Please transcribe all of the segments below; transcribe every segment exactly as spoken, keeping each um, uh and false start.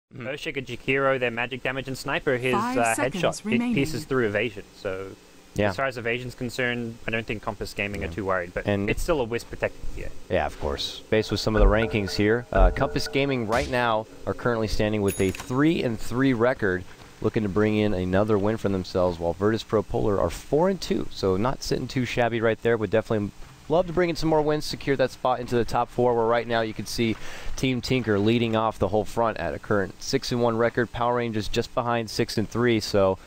Mm-hmm. Urshiga, Jakiro, their magic damage, and Sniper, his uh, headshot, it pierces through evasion. So, yeah. As far as evasion's concerned, I don't think Compass Gaming yeah. are too worried, but and it's still a Wisp protected here. Yeah, of course. Based with some of the rankings here, uh, Compass Gaming right now are currently standing with a three and three record, looking to bring in another win for themselves, while Virtus Pro Polar are four and two. So not sitting too shabby right there, but definitely love to bring in some more wins, secure that spot into the top four, where right now you can see Team Tinker leading off the whole front at a current six and one record. Power Rangers just behind six and three. So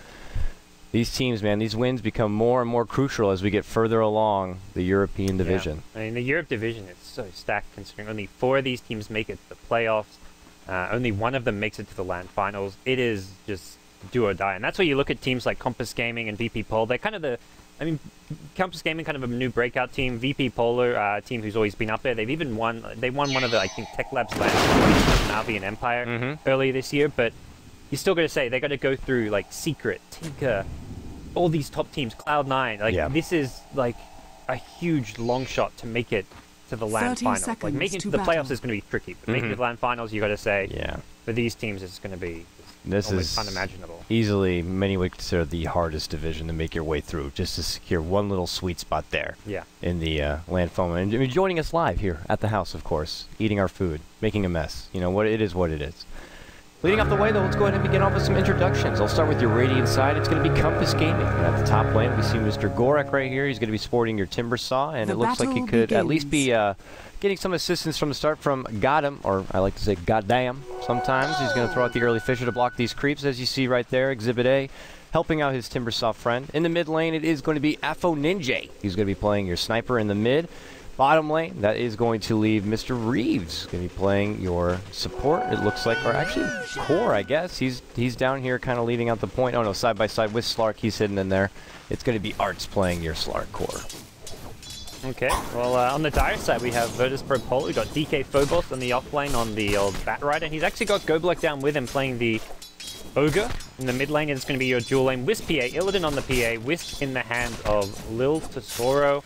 these teams, man, these wins become more and more crucial as we get further along the European division. Yeah. I mean, the Europe division is so stacked, considering only four of these teams make it to the playoffs. Uh, only one of them makes it to the LAN finals. It is just do or die. And that's where you look at teams like Compass Gaming and V P Pol. They're kind of the I mean, Compass Gaming, kind of a new breakout team. V P Polar, uh, team who's always been up there. They've even won. They won one of the, I think, Tech Labs LAN Navi and Empire mm-hmm. earlier this year. But you still got to say they got to go through like Secret, Tinker, all these top teams, Cloud Nine. Like yeah. this is like a huge long shot to make it to the LAN finals. Like making it to the battle. playoffs is going to be tricky, but mm-hmm. making it to the LAN finals, you got to say, yeah. for these teams, it's going to be. This Almost is unimaginable. Easily, many would consider the hardest division to make your way through, just to secure one little sweet spot there yeah. in the uh, LAN foam. And I mean, joining us live here at the house, of course, eating our food, making a mess. You know, what it is what it is. Leading off the way, though, let's go ahead and begin off with some introductions. I'll start with your Radiant side. It's going to be Compass Gaming. And at the top lane, we see Mister Gorak right here. He's going to be sporting your Timber Saw, and the it looks like he could begins. at least be uh, getting some assistance from the start from Goddam, or I like to say Goddamn sometimes. He's going to throw out the early Fissure to block these creeps, as you see right there, Exhibit A, helping out his Timber Saw friend. In the mid lane, it is going to be Afo Ninja. He's going to be playing your Sniper in the mid. Bottom lane, that is going to leave Mister Reeves. Going to be playing your support, it looks like, or actually core, I guess. He's he's down here kind of leading out the point. Oh no, side by side with Slark, he's hidden in there. It's going to be Arts playing your Slark core. Okay, well, uh, on the Dire side, we have Virtus Pro Polar. We've got D K Phobos on the off lane on the old Bat Rider. He's actually got Goblek down with him playing the Ogre. In the mid lane, it's going to be your dual lane. Wisp P A, Illidan on the P A, Wisp in the hands of Lil Tesoro.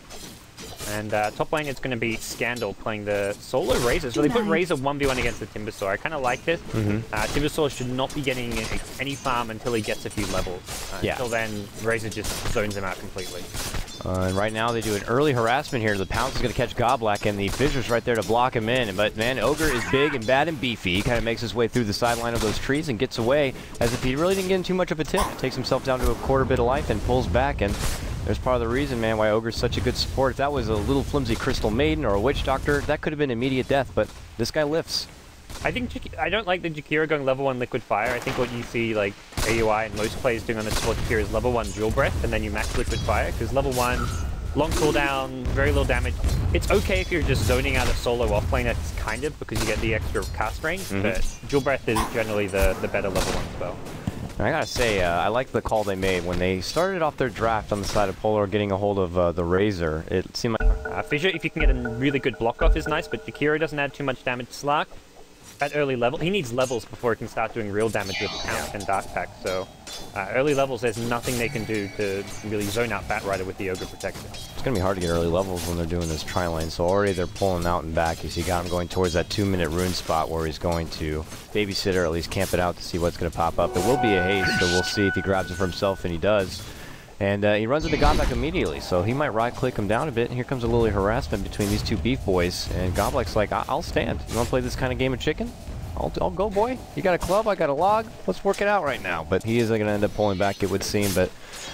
And uh, top lane, it's going to be Scandal playing the solo Razor. So they put Razor one v one against the Timbersaw. I kind of like this. Mm-hmm. uh, Timbersaw should not be getting any farm until he gets a few levels. Uh, yeah. Until then, Razor just zones him out completely. Uh, and right now, they do an early harassment here. The Pounce is going to catch Goblek, and the Fissure's right there to block him in. But, man, Ogre is big and bad and beefy. He kind of makes his way through the sideline of those trees and gets away as if he really didn't get in too much of a tip. Takes himself down to a quarter bit of life and pulls back. And there's part of the reason, man, why Ogre's such a good support. If that was a little flimsy Crystal Maiden or a Witch Doctor, that could have been immediate death, but this guy lifts. I think I don't like the Jakiro going level one Liquid Fire. I think what you see like A U I and most players doing on the support Jakiro is level one Dual Breath, and then you max Liquid Fire, because level one, long cooldown, very little damage. It's okay if you're just zoning out a solo offlane, that's kind of, because you get the extra cast range, mm-hmm. but Dual Breath is generally the, the better level one spell. I gotta say, uh, I like the call they made when they started off their draft on the side of Polar, getting a hold of uh, the Razor. It seemed like uh, Fissure, if you can get a really good block off, is nice, but Jakiro doesn't add too much damage. Slark, at early level, he needs levels before he can start doing real damage with Pounce and Dark Pack. So uh, early levels, there's nothing they can do to really zone out Bat Rider with the Ogre Protection. It's gonna be hard to get early levels when they're doing this tri-lane. So already they're pulling out and back. You see, got him going towards that two-minute rune spot where he's going to babysit or at least camp it out to see what's gonna pop up. It will be a haste, so we'll see if he grabs it for himself, and he does. And uh, he runs into Goblek immediately, so he might right-click him down a bit. And here comes a little harassment between these two beef boys, and Goblek's like, I I'll stand. You wanna play this kind of game of chicken? I'll, I'll go, boy. You got a club, I got a log. Let's work it out right now. But he is going to end up pulling back, it would seem. But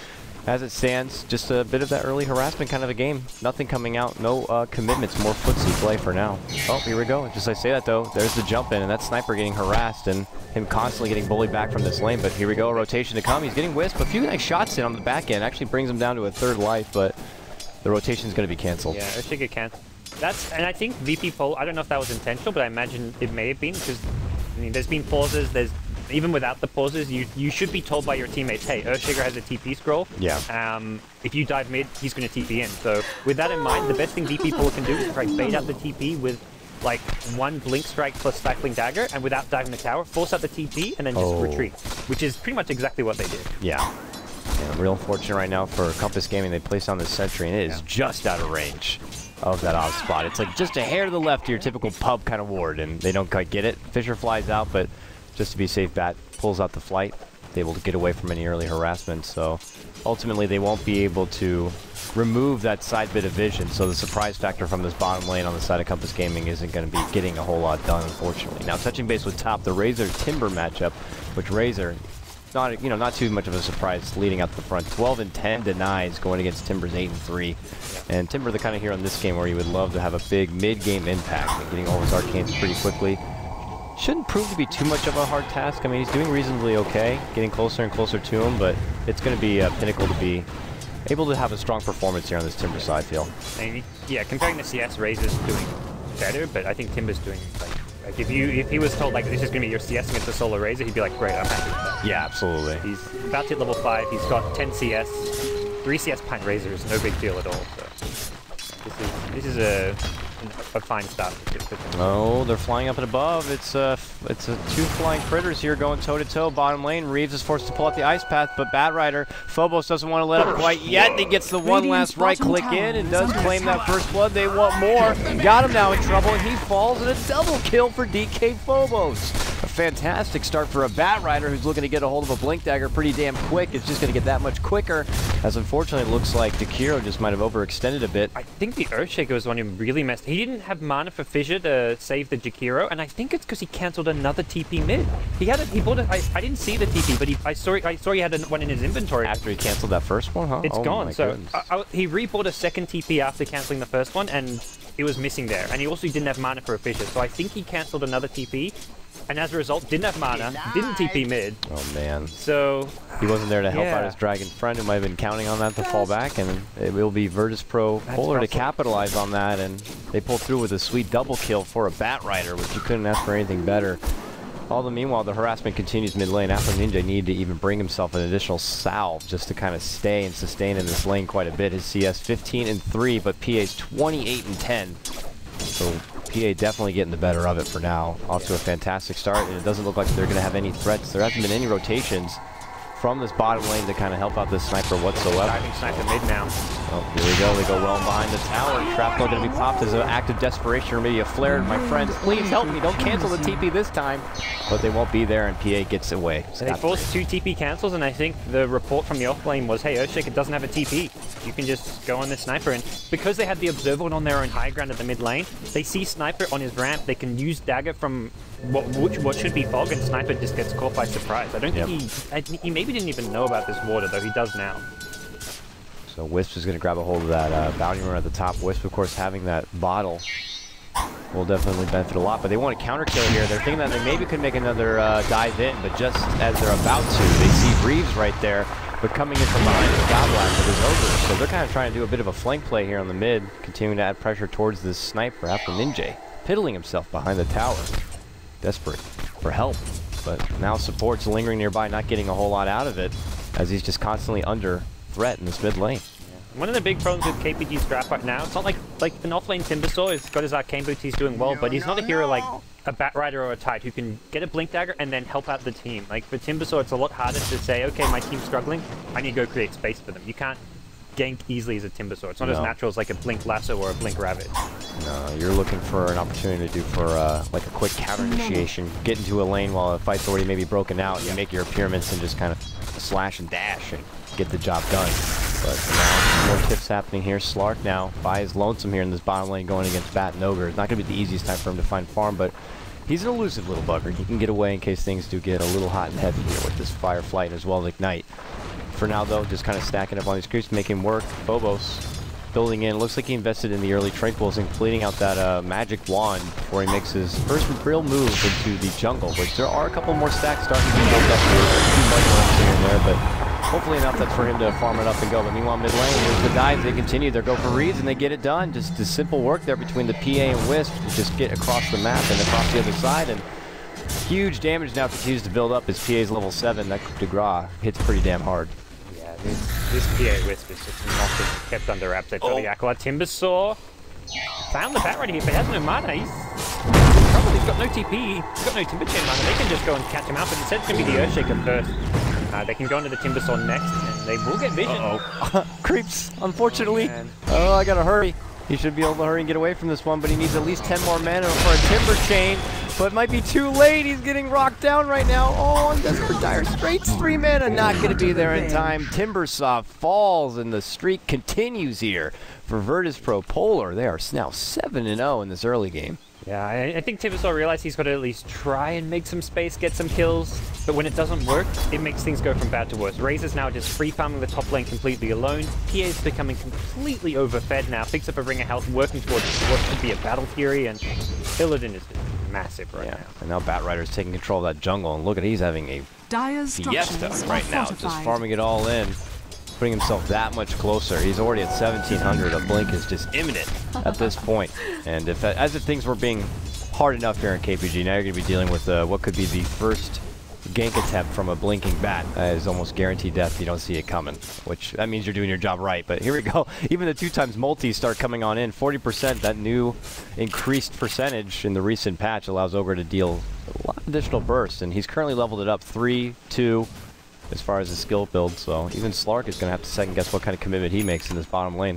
as it stands, just a bit of that early harassment kind of a game. Nothing coming out, no uh, commitments, more footsie play for now. Oh, here we go. Just as I say that, though, there's the jump in, and that Sniper getting harassed, and him constantly getting bullied back from this lane. But here we go, a rotation to come. He's getting Wisp. A few nice shots in on the back end. Actually brings him down to a third life, but the rotation's going to be canceled. Yeah, Urshiga can't. That's, and I think V P Pol, I don't know if that was intentional, but I imagine it may have been, because I mean, there's been pauses, there's, even without the pauses, you you should be told by your teammates, hey, Urshiga has a T P scroll. Yeah. Um, if you dive mid, he's going to T P in. So with that in mind, the best thing V P Pol can do is try to bait out the T P with like one Blink Strike plus Stifling Dagger, and without diving the tower, force out the T P, and then just oh. retreat, which is pretty much exactly what they did. Yeah. Yeah, real unfortunate right now for Compass Gaming. They placed on this sentry, and it is yeah. just out of range of that off spot. It's like just a hair to the left of your typical pub kind of ward, and they don't quite get it. Fissure flies out, but just to be safe, Bat pulls out the flight, able to get away from any early harassment. So ultimately, they won't be able to remove that side bit of vision. So the surprise factor from this bottom lane on the side of Compass Gaming isn't going to be getting a whole lot done, unfortunately. Now, touching base with top, the Razor Timber matchup, which Razor, not you know not too much of a surprise leading out the front. twelve and ten denies going against Timber's eight and three. And Timber, the kind of hero in this game where he would love to have a big mid-game impact and getting all his arcanes pretty quickly. Shouldn't prove to be too much of a hard task. I mean, he's doing reasonably okay, getting closer and closer to him, but it's going to be a pinnacle to be able to have a strong performance here on this Timber side, feel. And yeah, comparing the C S, Razor's doing better, but I think Timber's doing like, like if you if he was told like this is going to be your C S against the Solar Razor, he'd be like, great, I'm happy with that. Yeah, absolutely. He's about to hit level five. He's got ten C S, three C S Pint Razors, no big deal at all. So this is this is a a fine start for Timber. Oh, they're flying up and above. It's uh, it's uh, two flying critters here going toe to toe. Bottom lane, Reeves is forced to pull out the ice path, but Bat Rider Phobos doesn't want to let up quite yet. And he gets the one last right click in and does claim that first blood. They want more. Got him now in trouble, and he falls, and a double kill for D K Phobos. A fantastic start for a Bat Rider who's looking to get a hold of a Blink Dagger pretty damn quick. It's just going to get that much quicker, as unfortunately it looks like Jakiro just might have overextended a bit. I think the Earthshaker was the one who really messed. He didn't have mana for Fissure to save the Jakiro, and I think it's because he cancelled another T P mid. He had a, he bought it. I, I didn't see the T P, but he, I saw I saw he had a, one in his inventory. After he canceled that first one, huh? It's oh gone. So goodness. I, I, he rebought a second T P after cancelling the first one, and it was missing there. And he also didn't have mana for a Fissure, so I think he cancelled another T P. And as a result, didn't have mana, didn't T P mid. Oh man. So he wasn't there to help yeah. out his dragon friend who might have been counting on that to fall back, and it will be Virtus Pro That's Polar to awesome. capitalize on that, and they pull through with a sweet double kill for a Bat Rider, which you couldn't ask for anything better. All the meanwhile, the harassment continues mid lane. Afro Ninja needed to even bring himself an additional salve just to kind of stay and sustain in this lane quite a bit. His C S fifteen and three, but P A's twenty-eight and ten. So P A definitely getting the better of it for now. Off to a fantastic start, and it doesn't look like they're going to have any threats. There hasn't been any rotations from this bottom lane to kind of help out this sniper whatsoever. diving sniper mid now. Oh, here we go. They go well behind the tower. Shrapnel going to be popped as an act of desperation or maybe a flare. My friends, please help me. Don't cancel the T P this time. But they won't be there, and P A gets away. So they forced two T P cancels, and I think the report from the off lane was, hey, Earthshaker doesn't have a T P. You can just go on the sniper. And because they had the Observer on their own high ground at the mid lane, they see Sniper on his ramp. They can use Dagger from what, which, what should be Fog, and Sniper just gets caught by surprise. I don't Yep. think he... I, he maybe didn't even know about this water, though. He does now. So Wisp is going to grab a hold of that uh, bounty runner at the top. Wisp, of course, having that bottle will definitely benefit a lot, but they want a counter kill here. They're thinking that they maybe could make another uh, dive in, but just as they're about to, they see Reeves right there, but coming in from behind is Goblak with his Ogre. So they're kind of trying to do a bit of a flank play here on the mid, continuing to add pressure towards this sniper after Ninja, piddling himself behind the tower, desperate for help. But now support's lingering nearby, not getting a whole lot out of it, as he's just constantly under threat in this mid lane. One of the big problems with K P G's draft right now, it's not like like an offlane Timbersaw has got his arcane boots, he's doing well, but he's not a hero like a Bat Rider or a Tide who can get a Blink Dagger and then help out the team. Like for Timbersaw, it's a lot harder to say, okay, my team's struggling, I need to go create space for them. You can't gank easily as a Timbersaw. It's not No. as natural as like a Blink Lasso or a Blink Ravage. No, you're looking for an opportunity to do for uh, like a quick counter initiation, get into a lane while a fight's already maybe broken out, and you make your pyramids and just kind of slash and dash and get the job done. But now, more tips happening here. Slark now by his lonesome here in this bottom lane going against Bat and Ogre. It's not going to be the easiest time for him to find farm, but he's an elusive little bugger. He can get away in case things do get a little hot and heavy here with this Fire Flight as well as Ignite. For now, though, just kind of stacking up on these creeps, making work. Phobos building in. Looks like he invested in the early tranquils and completing out that uh, magic wand before he makes his first real move into the jungle, which there are a couple more stacks starting to be built up here. A few mud ones here and there, but hopefully enough that's for him to farm it up and go. But meanwhile, mid lane, here's the dive. They continue. They go for reads and they get it done. Just the simple work there between the P A and Wisp to just get across the map and across the other side. And huge damage now continues to build up as P A's level seven. That coup de grace hits pretty damn hard. Yeah, this, this P A Wisp is just not being kept under wraps. They've got Oh. the Acolyte. Timbersaw found the Bat Rider here, but he has no mana. He's in trouble. He's got no T P. He's got no Timber Chain mana. They can just go and catch him out, but instead it's going to be the Earthshaker first. Uh, they can go into the Timbersaw next, and they will get vision. Uh-oh. Creeps, unfortunately. Man. Oh, I gotta hurry. He should be able to hurry and get away from this one, but he needs at least ten more mana for a Timber Chain. but might be too late. He's getting rocked down right now. Oh, and Desperate Dire Straits, three mana, not going to be there in time. Timbersaw falls, and the streak continues here for Virtus Pro Polar. They are now seven and oh in this early game. Yeah, I, I think Timbersaw realized he's got to at least try and make some space, get some kills, but when it doesn't work, it makes things go from bad to worse. Razor's now just free farming the top lane completely alone. P A's becoming completely overfed now, picks up a ring of health, working towards what should be a Battle Fury, and Illidan is just massive right yeah. now. And now Batrider's taking control of that jungle, and look at he's having a Dire's fiesta structures right are now, fortified. just farming it all in, putting himself that much closer. He's already at seventeen hundred. A blink is just imminent at this point. And if as if things were being hard enough here in K P G, now you're going to be dealing with uh, what could be the first gank attempt from a blinking bat. That is almost guaranteed death if you don't see it coming, which that means you're doing your job right. But here we go. Even the two times multis start coming on in. forty percent, that new increased percentage in the recent patch allows Ogre to deal a lot of additional bursts, and he's currently leveled it up three, two as far as his skill build, so even Slark is going to have to second guess what kind of commitment he makes in this bottom lane.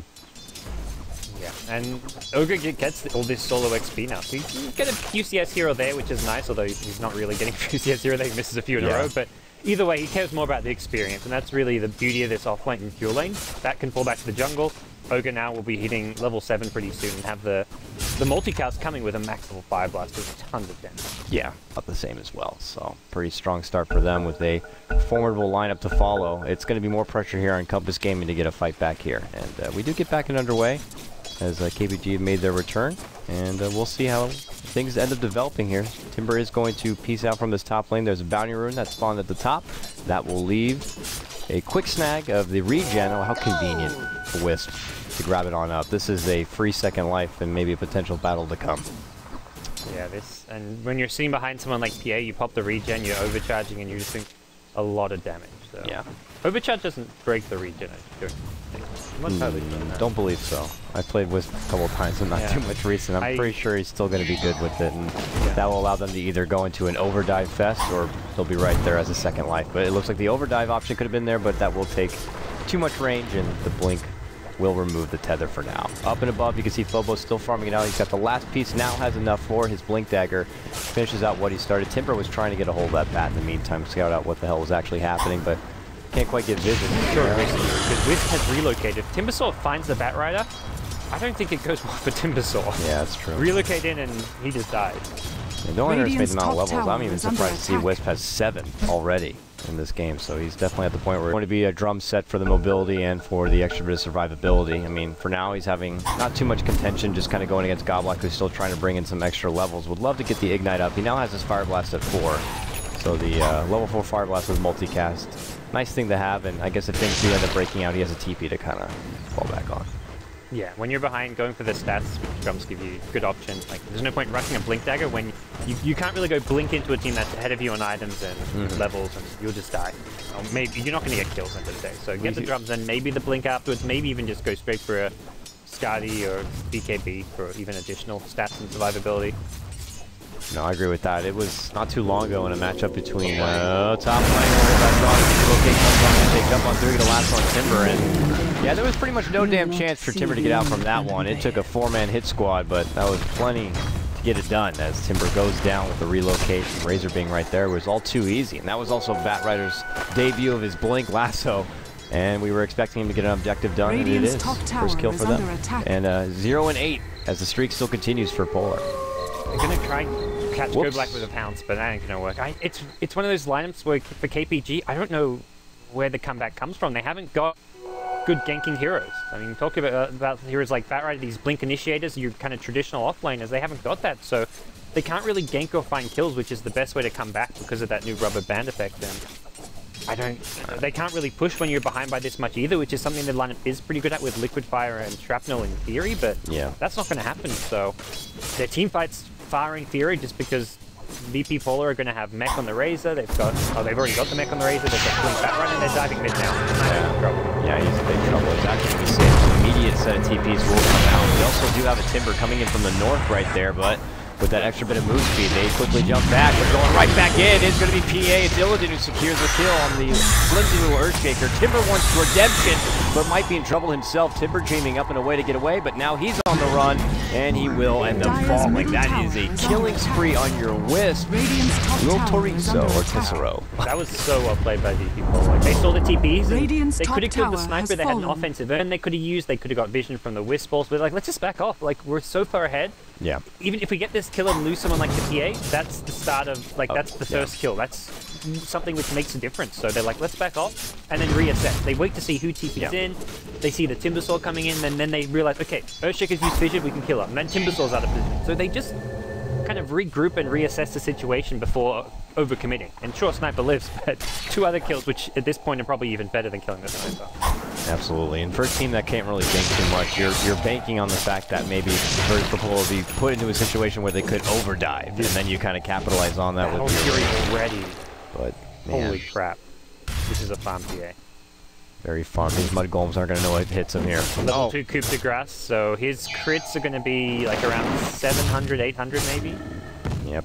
Yeah, and Ogre gets all this solo X P now. So you get a Q C S here or there, which is nice, although he's not really getting Q C S here or there. He misses a few in Yeah. a row, but either way, he cares more about the experience, and that's really the beauty of this offlane and pure lane. That can fall back to the jungle. Ogre now will be hitting level seven pretty soon and have the the multicast coming with a max level Fire Blast with tons of damage. Yeah, about the same as well, so pretty strong start for them with a formidable lineup to follow. It's going to be more pressure here on Compass Gaming to get a fight back here, and uh, we do get back and underway as uh, K P G have made their return, and uh, we'll see how things end up developing here. Timber is going to piece out from this top lane. There's a Bounty Rune that spawned at the top. That will leave a quick snag of the regen. Oh, how convenient for Wisp to grab it on up. This is a free second life and maybe a potential battle to come. Yeah, this, and when you're sitting behind someone like P A, you pop the regen, you're overcharging, and you're just doing a lot of damage. So. Yeah. Overcharge doesn't break the regen, I don't think. I'm not entirely sure on that. Don't believe so. I played Wisp a couple times and not Yeah. too much recent. I'm I- pretty sure he's still going to be good with it, and Yeah. that will allow them to either go into an overdive fest or he'll be right there as a second life. But it looks like the overdive option could have been there, but that will take too much range, and the blink will remove the tether for now. Up and above, you can see Phobos still farming it out. He's got the last piece, now has enough for his blink dagger. Finishes out what he started. Timber was trying to get a hold of that bat in the meantime, scout out what the hell was actually happening, but can't quite get vision. Sure, because Wisp has relocated. If Timbersaw finds the Batrider, I don't think it goes well for Timbersaw. Yeah, that's true. Relocate in and he just died. And don't underestimate Radiant's the amount of top levels. tower I'm even is under surprised to see attack. Wisp has seven already in this game, so he's definitely at the point where it's going to be a drum set for the mobility and for the extra bit of survivability. I mean, for now, he's having not too much contention, just kind of going against Goblock, who's still trying to bring in some extra levels. Would love to get the Ignite up. He now has his Fire Blast at four, so the uh, level four Fire Blast with multicast. Nice thing to have, and I guess if things do end up breaking out, he has a T P to kind of fall back on. Yeah, when you're behind, going for the stats, which drums give you good options. Like, there's no point rushing a Blink Dagger when you, you can't really go blink into a team that's ahead of you on items and Mhm. levels, and you'll just die. Or maybe you're not going to get kills end of the day. So get the drums and maybe the blink afterwards. Maybe even just go straight for a Skadi or B K B for even additional stats and survivability. No, I agree with that. It was not too long ago in a matchup between uh, top lane where I saw the location comes on, they jump on through, get a last on Timber, and yeah, there was pretty much no damn chance for Timber to get out from that one. It took a four-man hit squad, but that was plenty to get it done as Timber goes down with the relocation. Razor being right there was all too easy, and that was also Batrider's debut of his Blink Lasso. And we were expecting him to get an objective done, and it Radiant's is. top tower First kill is for them. under attack. And uh, zero and eight as the streak still continues for Polar. They're going to try and catch Go Whoops. Black with a pounce, but that ain't going to work. I, it's, it's one of those lineups where for K P G, I don't know where the comeback comes from. They haven't got good ganking heroes. I mean, talk about, uh, about heroes like Batrider, these Blink initiators, your kind of traditional offlaners, they haven't got that, so they can't really gank or find kills, which is the best way to come back because of that new rubber band effect. And I don't, they can't really push when you're behind by this much either, which is something the lineup is pretty good at with Liquid Fire and Shrapnel in theory, but Yeah. that's not going to happen. So their team fights far inferior just because V P Polar are going to have mech on the Razor. They've got, oh, they've already got the mech on the Razor. They've got Blink Batrider and they're diving mid now. Yeah. Trouble. Yeah, he's in big trouble. It's actually going to be safe. An immediate set of T Ps will come out. We also do have a Timber coming in from the north right there, but with that extra bit of move speed. They quickly jump back, but going right back in. It's going to be P A. It's Illidan who secures the kill on the flimsy little Earthshaker. Timber wants redemption, but might be in trouble himself. Timber dreaming up and away to get away, but now he's on the run, and he will end up falling. That is a killing spree on your Wisp. Will Torizo or Tisserot. That was so well played by V P Polo. Like, they saw the T Ps, and they could have killed the sniper. They had an offensive end they could have used. They could have got vision from the Wisp balls, but like, let's just back off. Like, we're so far ahead. Yeah. Even if we get this kill and lose someone like the P A, that's the start of, like, that's the first yeah. kill. That's something which makes a difference. So they're like, let's back off and then reassess. They wait to see who T Ps yeah. in. They see the Timbersaw coming in, and then they realize, okay, Earthshaker's used vision, we can kill him. And then Timbersaw's out of position. So they just kind of regroup and reassess the situation before overcommitting. And sure, Sniper lives, but two other kills, which at this point are probably even better than killing the Sniper. Absolutely, and for a team that can't really bank too much, you're you're banking on the fact that maybe Virtus Pro will be put into a situation where they could overdive, and then you kind of capitalize on that with Fury already. But man, holy crap, this is a farm P A. Very farm. These mud golems aren't going to know what hits him here. Level oh. two Coup de Grace, so his crits are going to be like around seven hundred, eight hundred maybe. Yep.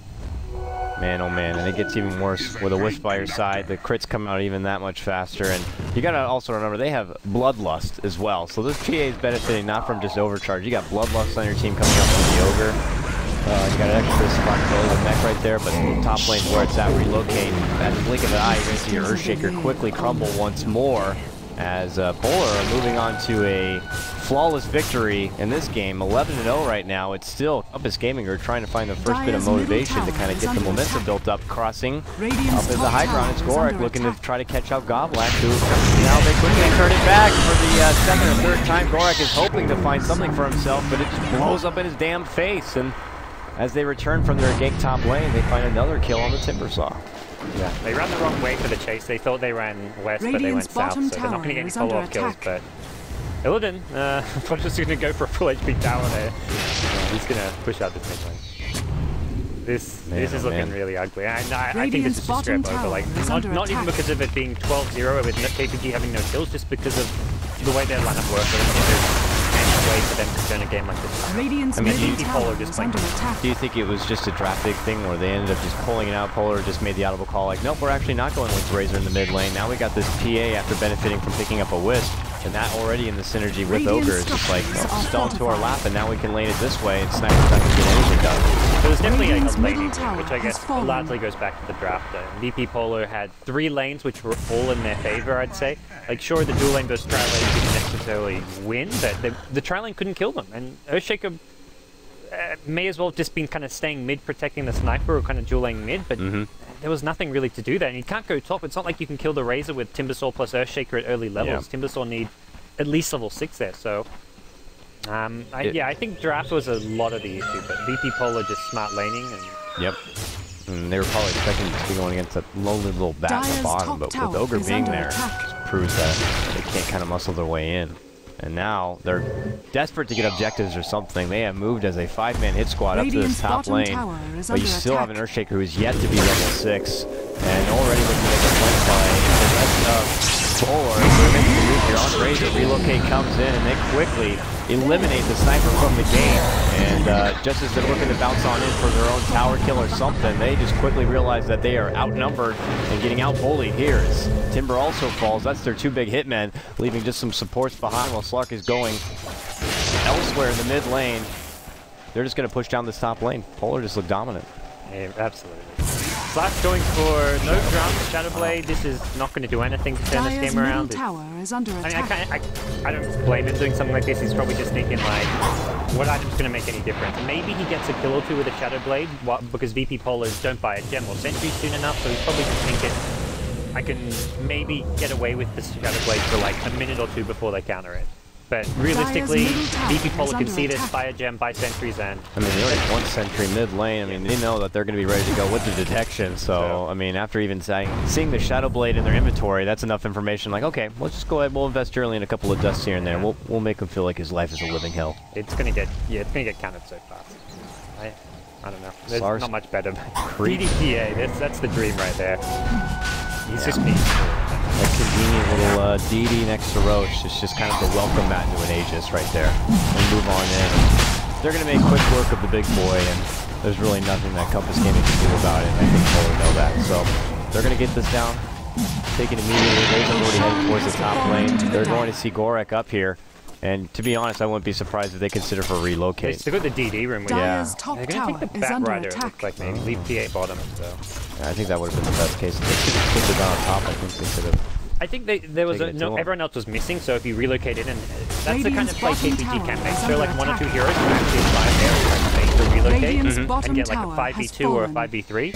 Man, oh man, and it gets even worse with a Wisp by your side. The crits come out even that much faster, and you gotta also remember they have Bloodlust as well. So this P A is benefiting not from just overcharge. You got Bloodlust on your team coming up from the Ogre. Uh, you got an extra responsibility with mech right there, but the top lane's where it's at. Relocate. At the blink of an eye, you're gonna see your Earthshaker quickly crumble once more as uh, Polar are moving on to a flawless victory in this game, eleven and oh right now. It's still Compass Gaming are trying to find the first bit of motivation to kind of get the momentum built up, crossing up as the high ground. It's Gorak looking to try to catch out Goblack, who now they quickly turn it back for the uh, second or third time. Gorak is hoping to find something for himself, but it just blows up in his damn face. And as they return from their gank top lane, they find another kill on the Timbersaw. Yeah, they ran the wrong way for the chase. They thought they ran west, Radiant's but they went south, so they're not going to get any follow-up kills. But Illidan, uh, probably just going to go for a full H P tower there. He's going to push out this mid lane. This man, this is oh looking man. really ugly. I, I, I think this is just straight over. Like, not, not even because of it being twelve zero with K P G having no kills, just because of the way their lineup works. I don't think there's any way for them to turn a game like this. Radiant's I mean, middle do you, tower just is like, under attack. do you think it was just a drastic thing where they ended up just pulling it out? Polar just made the audible call like, nope, we're actually not going with Razor in the mid lane. Now we got this P A after benefiting from picking up a Wisp. And that already in the synergy with Ogre is just like, oh, just fell into our lap, and now we can lane it this way, and Sniper's not going to get anything done. There was definitely a, a laning thing, which I guess largely goes back to the draft. Though. V P Polar had three lanes which were all in their favor, I'd say. Like, sure, the dual lane versus tri lane didn't necessarily win, but the, the tri lane couldn't kill them. And Earthshaker uh, may as well have just been kind of staying mid, protecting the sniper, or kind of dual lane mid, but mm-hmm. there was nothing really to do there. And you can't go top. It's not like you can kill the Razor with Timbersaw plus Earthshaker at early levels. Yeah. Timbersaw need at least level six there, so um, I, yeah, I think draft was a lot of the issue, but V P Polar just smart laning. And yep. And they were probably expecting to be going against that lonely little bat at the bottom, but with Ogre being there, just proves that they can't kind of muscle their way in. And now they're desperate to get objectives or something. They have moved as a five-man hit squad up to this top lane, but you still have an Earthshaker who is yet to be level six, and already looking to make a flank by the rest of Polar. They're making the move here on Razor. Relocate comes in, and they quickly eliminate the sniper from the game. And uh, just as they're looking to bounce on in for their own tower kill or something, they just quickly realize that they are outnumbered and getting out-bullied here as Timber also falls. That's their two big hitmen, leaving just some supports behind while Slark is going elsewhere in the mid lane. They're just going to push down this top lane. Polar just look dominant. Yeah, absolutely. Slash going for no drums, Shadowblade. This is not going to do anything to turn this game around. Tower is under I mean, I, can't, I, I don't blame him doing something like this. He's probably just thinking, like, what item's going to make any difference? Maybe he gets a kill or two with a Shadowblade what, because V P Polars don't buy a gem or sentry soon enough, so he's probably just thinking, I can maybe get away with this Shadowblade for like a minute or two before they counter it. But realistically, V P Polar can see this, buy a gem, buy sentries, and... I mean, they already one sentry mid lane. I mean, they know that they're going to be ready to go with the detection. So, I mean, after even saying, seeing the Shadowblade in their inventory, that's enough information. Like, okay, let's just go ahead. We'll invest early in a couple of dusts here and there. We'll, we'll make him feel like his life is a living hell. It's going to get... Yeah, it's going to get countered so fast. I, I don't know. There's Sars not much better. D D P A, that's, that's the dream right there. He's yeah. just being... That convenient little uh, D D next to Roach. It's just kind of the welcome mat into an Aegis right there. And move on in. They're going to make quick work of the big boy, and there's really nothing that Compass Gaming can do about it, and I think Polar know that. So they're going to get this down, taking immediately. Razor's already heading towards the top lane. They're going to see Gorek up here. And to be honest, I wouldn't be surprised if they consider for relocate. They still got the D D room. Yeah. They're going to take the Batrider, it looks like, maybe. Leave P A bottom, so. Yeah, I think that would have been the best case. If they could have put it on top, I think they could have. I think they, there was a, no, everyone else was missing, so if you relocated, and that's Radiant's the kind of play K P G can make. So like one or two attack. heroes can actually fly there and make the relocate Radiant's mm-hmm. and get like a tower five v has two or a fallen. five v three.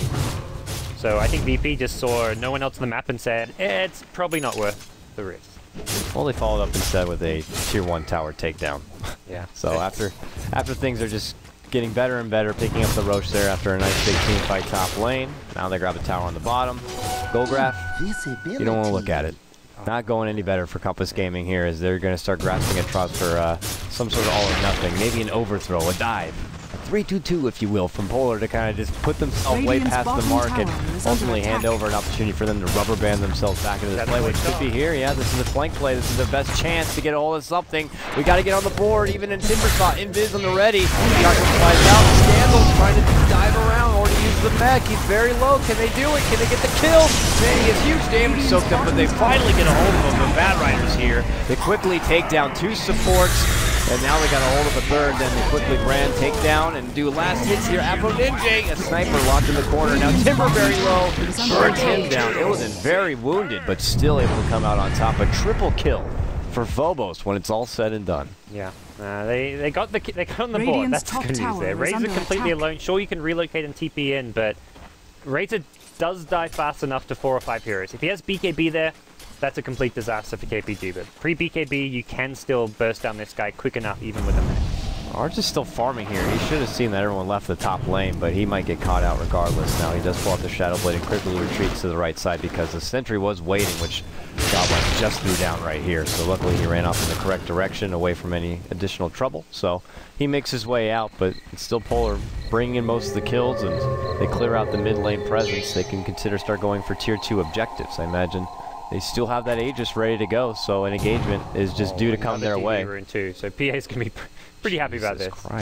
So I think V P just saw no one else on the map and said, eh, it's probably not worth the risk. Well, they followed up instead with a tier one tower takedown. Yeah. So after after things are just getting better and better, picking up the Roche there after a nice big team fight top lane. Now they grab a tower on the bottom. Golgraph, you don't want to look at it. Not going any better for Compass Gaming here, as they're going to start grasping at straws for uh, some sort of all or nothing. Maybe an overthrow, a dive. A three two two, if you will, from Polar to kind of just put themselves way Radiant's past the bottom mark and tower is ultimately under hand attack. over an opportunity for them to rubber band themselves back into this That's play, what which we could be saw. here. Yeah, this is a flank play. This is their best chance to get a hold of something. We got to get on the board, even in Timber spot. Invis on the ready. Shotgun flies out. Scandal's trying to dive around or to use the mech. He's very low. Can they do it? Can they get the kill? Man, he has huge damage soaked up, but they finally get a hold of him. The Batrider's here. They quickly take down two supports. And now they got a hold of a third, then they quickly ran, take down, and do last hits here. Afro Ninja, a sniper locked in the corner. Now Timber very low, burns him down. Illidan very wounded, but still able to come out on top. A triple kill for Phobos when it's all said and done. Yeah. Uh, they they got the they got on the board. Radiant's That's top good news tower there. is Razor under completely attack. alone. Sure, you can relocate and T P in, but Razor does die fast enough to four or five heroes. If he has B K B there, that's a complete disaster for K P G. But pre-B K B, you can still burst down this guy quick enough, even with a mech. Arch is still farming here. He should have seen that everyone left the top lane, but he might get caught out regardless. Now he does pull out the Shadow Blade and quickly retreats to the right side because the sentry was waiting, which Godlike just threw down right here. So luckily he ran off in the correct direction, away from any additional trouble. So he makes his way out, but it's still Polar bringing in most of the kills, and they clear out the mid lane presence. They can consider start going for tier two objectives, I imagine. They still have that Aegis ready to go, so an engagement is just Oh, due to come another their D D way. rune too, so P A's gonna be pr pretty happy about Jesus this.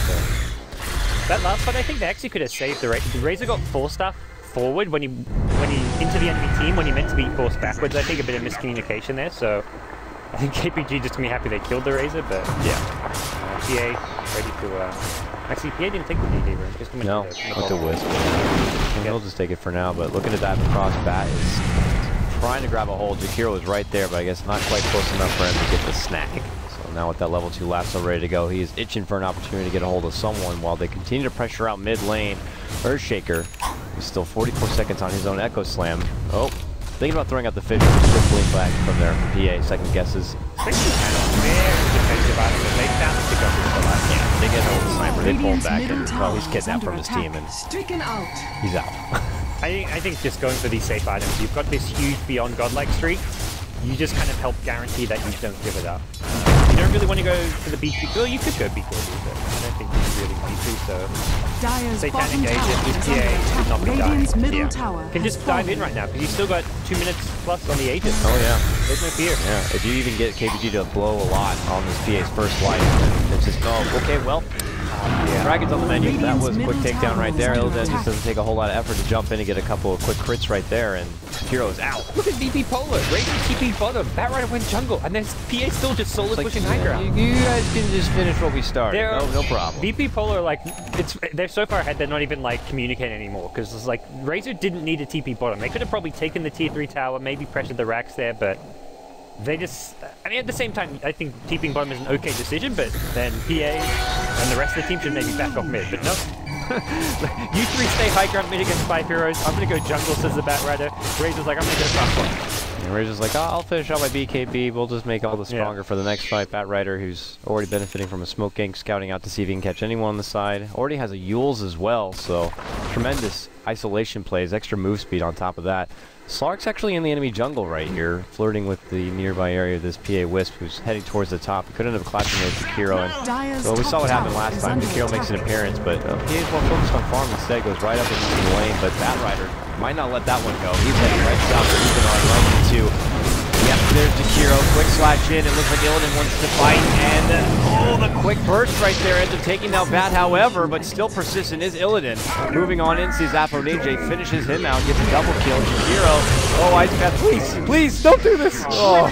Christ. That last fight, I think they actually could have saved the Razor. The Razor got four stuff forward when he when he into the enemy team when he meant to be forced backwards. I think a bit of miscommunication there. So I think K P G just gonna be happy they killed the Razor, but yeah, uh, P A ready to. Uh, actually, P A didn't take the D D room. Just went No, to the, went to bottom. Wisp. And he'll just take it for now, but looking to dive across, Bat is trying to grab a hold. Jakiro was right there, but I guess not quite close enough for him to get the snack. So now with that level two lasso ready to go, he is itching for an opportunity to get a hold of someone while they continue to pressure out mid lane. Earthshaker is still forty-four seconds on his own Echo Slam. Oh, thinking about throwing out the fish. Quickly back from there from P A. Second guesses. Actually, kind of very defensive item, but they found the pick up with the last. Yeah, they get a hold of the sniper. They pull him Radiant's back, middle and tower well, he's is kidnapped under from his attack. team, and Stricken out. he's out. I think, I think just going for these safe items, you've got this huge Beyond Godlike streak, you just kind of help guarantee that you don't give it up. You don't really want to go for the B K B, well you could go B K B, but I don't think you really need to, so Dyer's Satanic bottom Agent, tower this is P A under should attack. not be Radiant's dying. middle Yeah. tower Can has just dive in fallen. right now, because you've still got two minutes plus on the Agent. Oh yeah. There's no fear. Yeah, if you even get K P G to blow a lot on this P A's first life, then it's just, oh, okay, well, Yeah. Dragon's on the menu. That Radiant's was a quick middle takedown tower right is there. under Illidan just attack. doesn't take a whole lot of effort to jump in and get a couple of quick crits right there, and Hero's out. Look at V P Polar, Razor T P bottom, Batrider went jungle, and then P A still just solo It's like, pushing high yeah, ground. you, you guys can just finish what we started. They're- No, no problem. V P Polar, like, it's they're so far ahead, they're not even, like, communicating anymore, because it's like, Razor didn't need a T P bottom. They could have probably taken the tier three tower, maybe pressured the racks there, but they just, I mean, at the same time, I think TPing bottom is an okay decision, but then P A and the rest of the team should maybe back off mid, but no. You three stay high ground mid against five heroes, I'm gonna go jungle, says the Batrider. Razor's like, I'm gonna go top one. And Razor's like, oh, I'll finish out my B K B. We'll just make all the Yeah. stronger for the next fight. Batrider, who's already benefiting from a smoke gank, scouting out to see if he can catch anyone on the side. Already has a Yules as well, so tremendous isolation plays, extra move speed on top of that. Slark's actually in the enemy jungle right here, flirting with the nearby area of this P A Wisp, who's heading towards the top. He could end up clashing with Jakiro, and Dyer's well, we saw what top happened tower last is time. under Jakiro makes an attack. appearance, but uh, P A's more focused on farm instead, goes right up into the lane, but Batrider might not let that one go. He's heading right south, or he's been on right into Yep, there's Jakiro. Quick slash in. It looks like Illidan wants to fight. And, uh, oh, the quick burst right there ends up taking down Bat, however, but still persistent is Illidan. Moving on in, sees Aphrodite, finishes him out, gets a double kill. Jakiro. Oh, Ice Path, please, please, don't do this. Oh,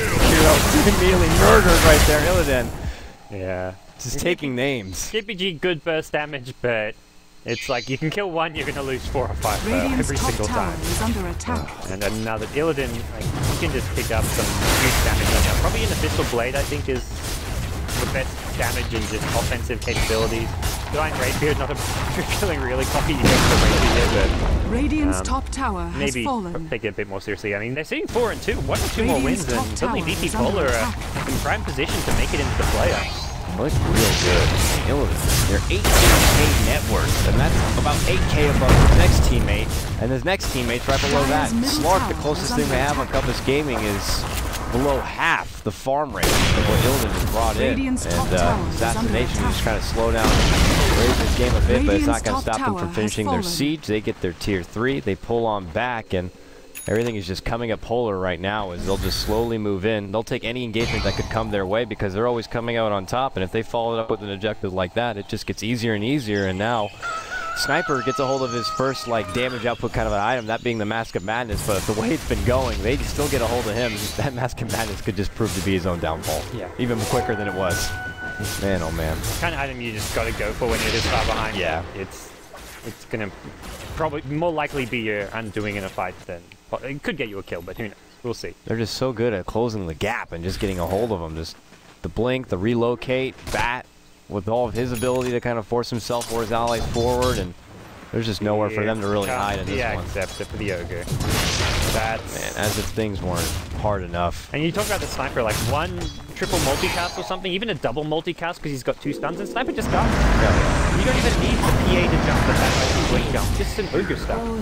Jakiro immediately murdered right there, Illidan. Yeah. Just taking names. K P G, good burst damage, but it's like you can kill one, you're going to lose four or five uh, every single time. Is under attack. And another Illidan, like, you can just pick up some huge damage on that. Probably an Abyssal Blade, I think, is the best damage and just offensive capabilities. Dying Rapier, not a particularly really cocky hit for Rapier, but Radiant's um, top tower has maybe fallen. take it a bit more seriously. I mean, they're sitting four and two, one or two more Radiant's wins, and top suddenly tower V P is under Polar are attack. in prime position to make it into the playoffs. Look real good. Illidan. They're eighteen K net worth, and that's about eight K above his next teammate, and his next teammate's right below that. Slark, the closest thing they have on Compass Gaming, is below half the farm rate of what Illidan has brought in. And uh, Assassination just kind of slow down, raise this game a bit, but it's not going to stop them from finishing their siege. They get their tier three, they pull on back, and everything is just coming up Polar right now as they'll just slowly move in. They'll take any engagement that could come their way because they're always coming out on top, and if they follow it up with an objective like that, it just gets easier and easier. And now Sniper gets a hold of his first like damage output kind of an item, that being the Mask of Madness, but the way it's been going, they still get a hold of him. That Mask of Madness could just prove to be his own downfall. Yeah. Even quicker than it was. Man, oh man. Kind of item you just got to go for when you're this far behind. Yeah. It's it's going to probably more likely be your undoing in a fight than... It could get you a kill, but who knows? We'll see. They're just so good at closing the gap and just getting a hold of them. Just the blink, the relocate, Bat, with all of his ability to kind of force himself or his allies forward, and there's just nowhere for them to really hide in this yeah, one. except for the Ogre. That's... Man, as if things weren't hard enough. And you talk about the Sniper, like one triple multicast or something, even a double multicast because he's got two stuns, and Sniper just dies. Yeah. You don't even need the P A to jump, the that like, jump, just an Ogre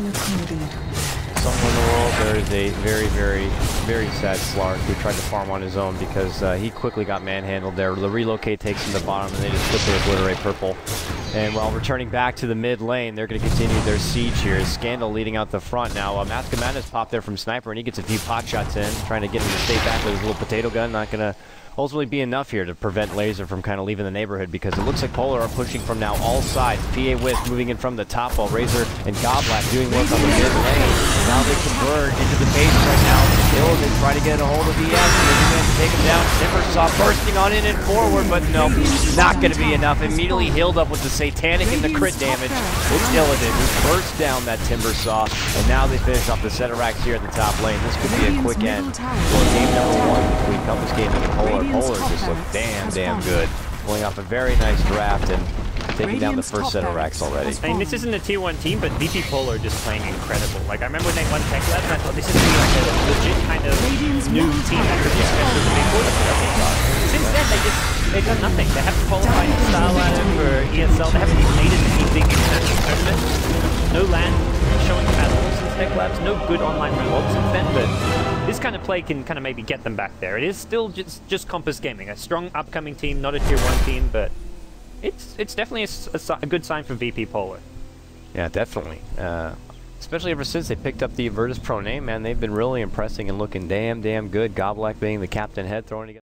stuff. Somewhere in the world, there is a very, very, very sad Slark who tried to farm on his own because uh, he quickly got manhandled there. The relocate takes him to the bottom, and they just quickly obliterate purple. And while returning back to the mid lane, they're going to continue their siege here. Scandal leading out the front now. Uh, Mask of Madness popped there from Sniper, and he gets a few pot shots in, trying to get him to stay back with his little potato gun. Not going to ultimately be enough here to prevent Laser from kind of leaving the neighborhood because it looks like Polar are pushing from now all sides. P A Wisp moving in from the top while Razor and Goblak doing work on the mid lane. Now they convert into the base right now. Illidan trying to get a hold of E S, and they're going to take him down. Timbersaw bursting on in and forward, but no, not going to be enough. Immediately healed up with the Satanic and the crit damage. It's Illidan who bursts down that Timbersaw, and now they finish off the Cetrax here at the top lane. This could be a quick end for game number one between Compass Gaming and Polar. Polar just look damn, damn good. Pulling off a very nice draft and taking down the first set of racks already. I mean, this isn't a tier one team, but V P Polar are just playing incredible. Like, I remember when they won Tech Labs, and I thought this is going to be like a legit kind of new team that could be special to big quarter. Since then, they just, they've done nothing. They haven't qualified in Star Ladder for E S L. They haven't even made it to any big international tournaments. No land showing at all since Tech Labs. No good online results since then, but this kind of play can kind of maybe get them back there. It is still just, just Compass Gaming, a strong upcoming team, not a tier one team, but it's it's definitely a, a, a good sign for V P Polar. Yeah, definitely. Uh, especially ever since they picked up the Virtus Pro name, man, they've been really impressing and looking damn, damn good. Goblak being the captain head throwing together.